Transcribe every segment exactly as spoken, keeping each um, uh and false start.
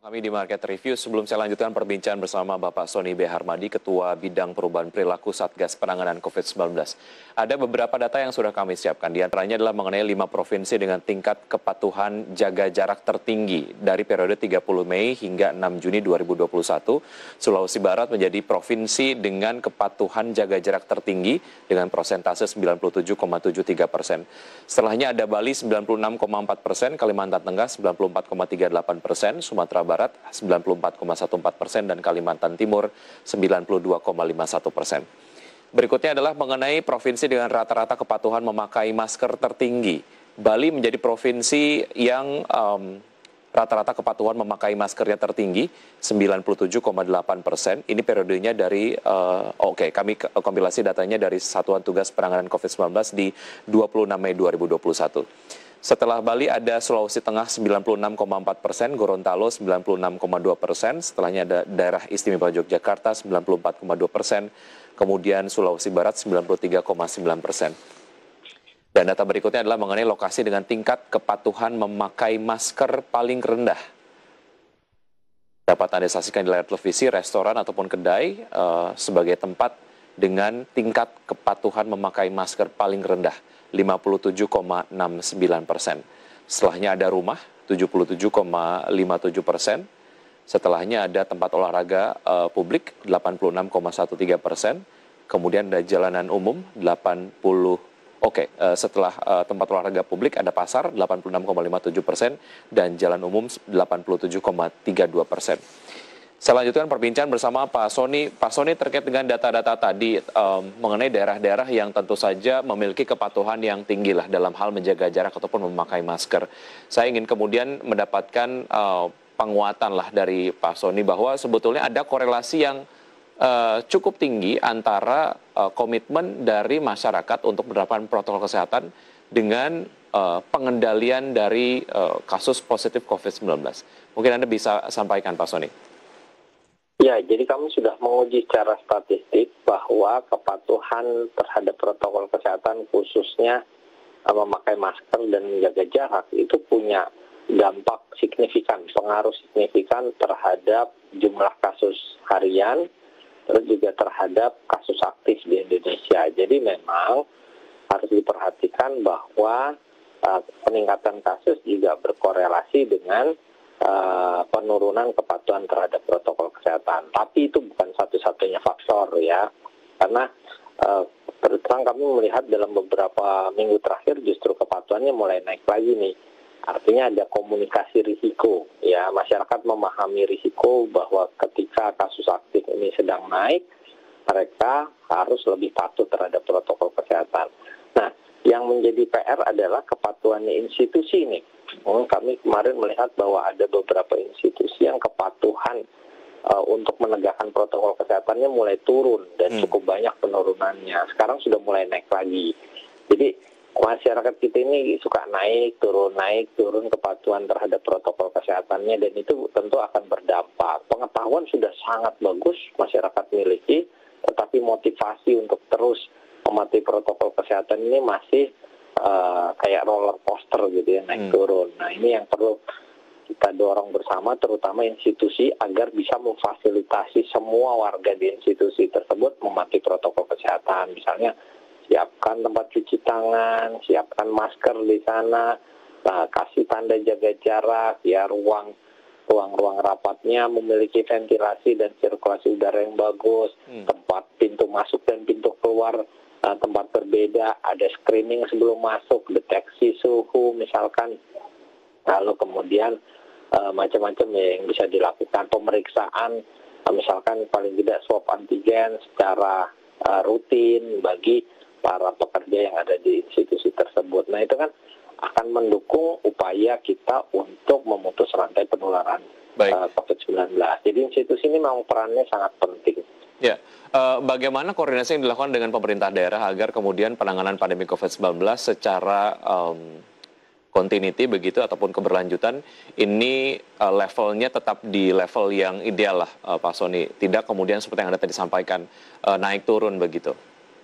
Kami di Market Review, sebelum saya lanjutkan perbincangan bersama Bapak Sony B. Harmadi, Ketua Bidang Perubahan Perilaku Satgas Penanganan COVID sembilan belas. Ada beberapa data yang sudah kami siapkan, di antaranya adalah mengenai lima provinsi dengan tingkat kepatuhan jaga jarak tertinggi dari periode tiga puluh Mei hingga enam Juni dua ribu dua puluh satu. Sulawesi Barat menjadi provinsi dengan kepatuhan jaga jarak tertinggi dengan persentase sembilan puluh tujuh koma tujuh tiga persen. Setelahnya ada Bali sembilan puluh enam koma empat persen, Kalimantan Tengah sembilan puluh empat koma tiga delapan persen, Sumatera Barat sembilan puluh empat koma empat belas persen, dan Kalimantan Timur sembilan puluh dua koma lima satu persen. Berikutnya adalah mengenai provinsi dengan rata-rata kepatuhan memakai masker tertinggi. Bali menjadi provinsi yang um, rata-rata kepatuhan memakai maskernya tertinggi, sembilan puluh tujuh koma delapan persen. Ini periodenya dari, uh, oke, okay, kami kompilasi datanya dari Satuan Tugas Penanganan COVID sembilan belas di dua puluh enam Mei dua ribu dua puluh satu. Setelah Bali ada Sulawesi Tengah sembilan puluh enam koma empat persen, Gorontalo sembilan puluh enam koma dua persen, setelahnya ada daerah istimewa Yogyakarta sembilan puluh empat koma dua persen, kemudian Sulawesi Barat sembilan puluh tiga koma sembilan persen. Dan data berikutnya adalah mengenai lokasi dengan tingkat kepatuhan memakai masker paling rendah. Dapat Anda saksikan di layar televisi, restoran ataupun kedai uh, sebagai tempat dengan tingkat kepatuhan memakai masker paling rendah, lima puluh tujuh koma enam sembilan persen. Setelahnya ada rumah, tujuh puluh tujuh koma lima tujuh persen. Setelahnya ada tempat olahraga uh, publik, delapan puluh enam koma tiga belas persen. Kemudian ada jalanan umum, delapan puluh. Oke, okay, uh, setelah uh, tempat olahraga publik ada pasar, delapan puluh enam koma lima tujuh persen, dan jalan umum delapan puluh tujuh koma tiga dua persen. Saya lanjutkan perbincangan bersama Pak Sony. Pak Sony, terkait dengan data-data tadi um, mengenai daerah-daerah yang tentu saja memiliki kepatuhan yang tinggi lah dalam hal menjaga jarak ataupun memakai masker. Saya ingin kemudian mendapatkan uh, penguatan lah dari Pak Sony bahwa sebetulnya ada korelasi yang uh, cukup tinggi antara uh, komitmen dari masyarakat untuk menerapkan protokol kesehatan dengan uh, pengendalian dari uh, kasus positif COVID sembilan belas. Mungkin Anda bisa sampaikan, Pak Sony. Ya, jadi kami sudah menguji secara statistik bahwa kepatuhan terhadap protokol kesehatan khususnya memakai masker dan menjaga jarak itu punya dampak signifikan, pengaruh signifikan terhadap jumlah kasus harian, terus juga terhadap kasus aktif di Indonesia. Jadi memang harus diperhatikan bahwa uh, peningkatan kasus juga berkorelasi dengan Uh, penurunan kepatuhan terhadap protokol kesehatan. Tapi itu bukan satu-satunya faktor ya, karena uh, terus terang kami melihat dalam beberapa minggu terakhir justru kepatuhannya mulai naik lagi nih. Artinya ada komunikasi risiko ya, masyarakat memahami risiko bahwa ketika kasus aktif ini sedang naik, mereka harus lebih patuh terhadap protokol kesehatan. Nah, yang menjadi P R adalah kepatuhannya institusi nih. Hmm, kami kemarin melihat bahwa ada beberapa institusi yang kepatuhan uh, untuk menegakkan protokol kesehatannya mulai turun dan hmm. cukup banyak penurunannya. Sekarang sudah mulai naik lagi. Jadi masyarakat kita ini suka naik, turun, naik, turun kepatuhan terhadap protokol kesehatannya, dan itu tentu akan berdampak. Pengetahuan sudah sangat bagus masyarakat miliki, tetapi motivasi untuk terus mematuhi protokol kesehatan ini masih Uh, kayak roller coaster gitu ya, naik hmm. turun. Nah, ini yang perlu kita dorong bersama, terutama institusi, agar bisa memfasilitasi semua warga di institusi tersebut mematuhi protokol kesehatan. Misalnya siapkan tempat cuci tangan, siapkan masker di sana, nah, kasih tanda jaga jarak, ya ruang ruang-ruang rapatnya memiliki ventilasi dan sirkulasi udara yang bagus, hmm. tempat pintu masuk dan pintu keluar Uh, tempat berbeda, ada screening sebelum masuk, deteksi suhu misalkan, lalu kemudian uh, macam-macam ya yang bisa dilakukan, pemeriksaan uh, misalkan paling tidak swab antigen secara uh, rutin bagi para pekerja yang ada di institusi tersebut. Nah, itu kan akan mendukung upaya kita untuk memutus rantai penularan uh, COVID sembilan belas. Jadi institusi ini memang perannya sangat penting. Ya, uh, bagaimana koordinasi yang dilakukan dengan pemerintah daerah agar kemudian penanganan pandemi COVID sembilan belas secara um, continuity begitu ataupun keberlanjutan ini uh, levelnya tetap di level yang ideal lah, uh, Pak Sony, tidak kemudian seperti yang Anda tadi sampaikan uh, naik turun begitu?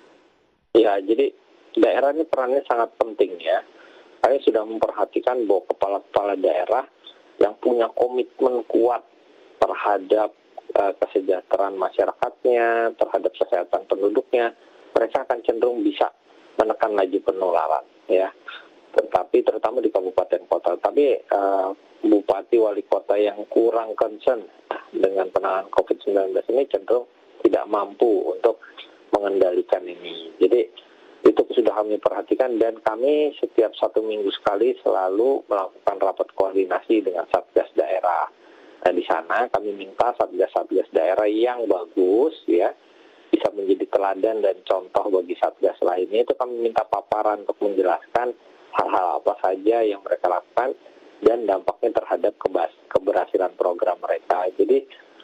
Ya, jadi daerah ini perannya sangat penting ya. Kami sudah memperhatikan bahwa kepala-kepala daerah yang punya komitmen kuat terhadap uh, kesejahteraan masyarakatnya, terhadap kesehatan penduduknya, mereka akan cenderung bisa menekan laju penularan, ya. Tetapi terutama di kabupaten kota. Tapi uh, bupati wali kota yang kurang concern dengan penanganan covid sembilan belas ini cenderung tidak mampu untuk mengendalikan ini. Jadi itu sudah kami perhatikan, dan kami setiap satu minggu sekali selalu melakukan rapat koordinasi dengan satgas daerah. Nah, di sana kami minta satgas-satgas daerah yang bagus, ya, bisa menjadi teladan dan contoh bagi satgas lainnya. Itu kami minta paparan untuk menjelaskan hal-hal apa saja yang mereka lakukan dan dampaknya terhadap keberhasilan program mereka. Jadi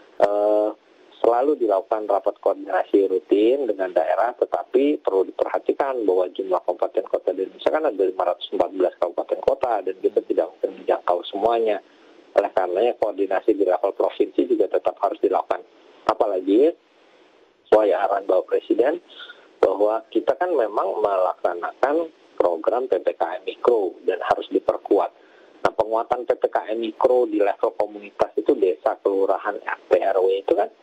eh, selalu dilakukan rapat koordinasi rutin dengan daerah, tetapi perlu diperhatikan bahwa jumlah kabupaten kota di Indonesia kan ada lima ratus empat belas kabupaten kota, dan kita tidak mungkin menjangkau semuanya. Oleh karenanya koordinasi di level provinsi juga tetap harus dilakukan. Apalagi sesuai arahan Bapak Presiden bahwa kita kan memang melaksanakan program P P K M Mikro dan harus diperkuat. Nah, penguatan P P K M Mikro di level komunitas itu desa, kelurahan, R T R W itu kan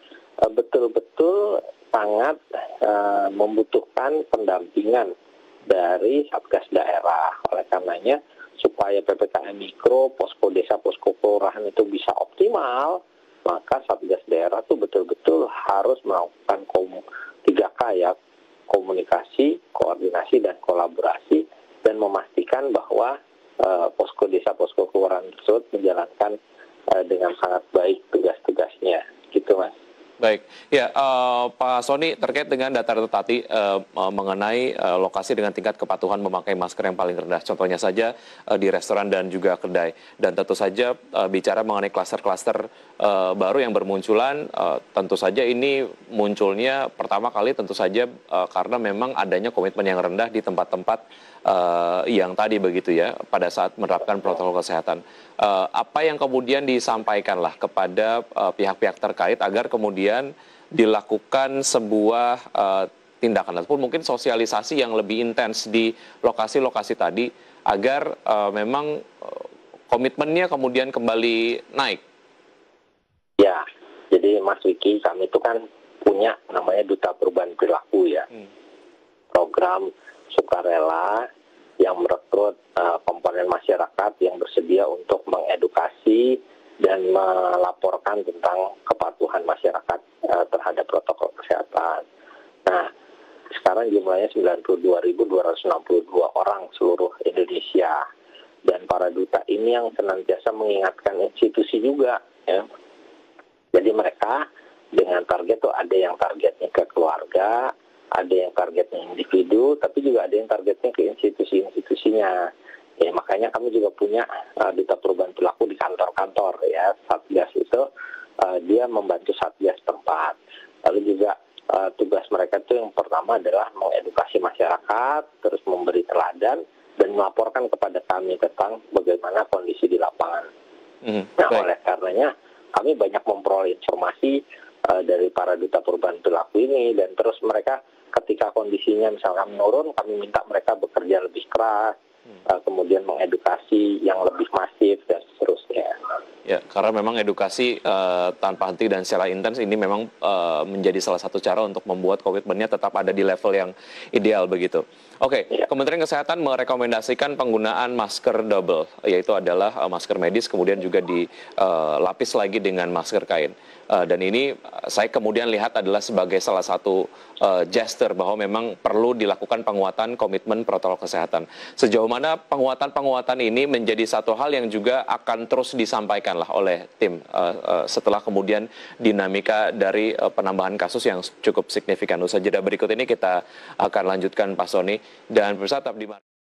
betul-betul sangat uh, membutuhkan pendampingan dari satgas daerah. Oleh karenanya supaya P P K M Mikro, posko desa, posko kelurahan itu bisa optimal, maka satgas daerah itu betul-betul harus melakukan kom- tiga K, ya, komunikasi, koordinasi, dan kolaborasi, dan memastikan bahwa uh, posko desa, posko kelurahan tersebut menjalankan uh, dengan sangat baik tugas-tugasnya. Gitu, Mas. Baik, ya uh, Pak Sony, terkait dengan data tadi uh, mengenai uh, lokasi dengan tingkat kepatuhan memakai masker yang paling rendah, contohnya saja uh, di restoran dan juga kedai, dan tentu saja uh, bicara mengenai klaster-klaster uh, baru yang bermunculan, uh, tentu saja ini munculnya pertama kali tentu saja uh, karena memang adanya komitmen yang rendah di tempat-tempat uh, yang tadi begitu, ya, pada saat menerapkan protokol kesehatan. Uh, apa yang kemudian disampaikanlah kepada uh, pihak-pihak terkait agar kemudian dilakukan sebuah uh, tindakan ataupun mungkin sosialisasi yang lebih intens di lokasi-lokasi tadi agar uh, memang uh, komitmennya kemudian kembali naik? Ya, jadi Mas Wiki, kami itu kan punya namanya Duta Perubahan Perilaku, ya. Hmm. Program sukarela yang merekrut uh, komponen masyarakat yang bersedia untuk mengedukasi dan melaporkan tentang kepatuhan masyarakat uh, terhadap protokol kesehatan. Nah, sekarang jumlahnya sembilan puluh dua ribu dua ratus enam puluh dua orang seluruh Indonesia. Dan para duta ini yang senantiasa mengingatkan institusi juga, ya. Jadi mereka dengan target tuh ada yang targetnya ke keluarga, ada yang targetnya individu, tapi juga ada yang targetnya ke institusi-institusinya. Ya, makanya kami juga punya uh, Duta Perubahan Perilaku di kantor-kantor, ya. Satgas itu uh, dia membantu satgas tempat. Lalu juga uh, tugas mereka itu yang pertama adalah mengedukasi masyarakat, terus memberi teladan, dan melaporkan kepada kami tentang bagaimana kondisi di lapangan. Mm-hmm. Nah, Baik. Oleh karenanya kami banyak memperoleh informasi uh, dari para Duta Perubahan Perilaku ini, dan terus mereka ketika kondisinya misalkan menurun, kami minta mereka bekerja lebih keras, hmm. uh, kemudian mengedukasi yang lebih masif, dan seterusnya. Ya, karena memang edukasi uh, tanpa henti dan secara intens ini memang uh, menjadi salah satu cara untuk membuat komitmennya tetap ada di level yang ideal begitu. Oke, okay. Ya. Kementerian Kesehatan merekomendasikan penggunaan masker double, yaitu adalah uh, masker medis, kemudian juga dilapis uh, lagi dengan masker kain. Uh, dan ini uh, saya kemudian lihat adalah sebagai salah satu uh, gesture bahwa memang perlu dilakukan penguatan komitmen protokol kesehatan. Sejauh mana penguatan-penguatan ini menjadi satu hal yang juga akan terus disampaikan lah oleh tim uh, uh, setelah kemudian dinamika dari uh, penambahan kasus yang cukup signifikan. Usaha jeda berikut ini kita akan lanjutkan Pak Sony, dan pemirsa tetap di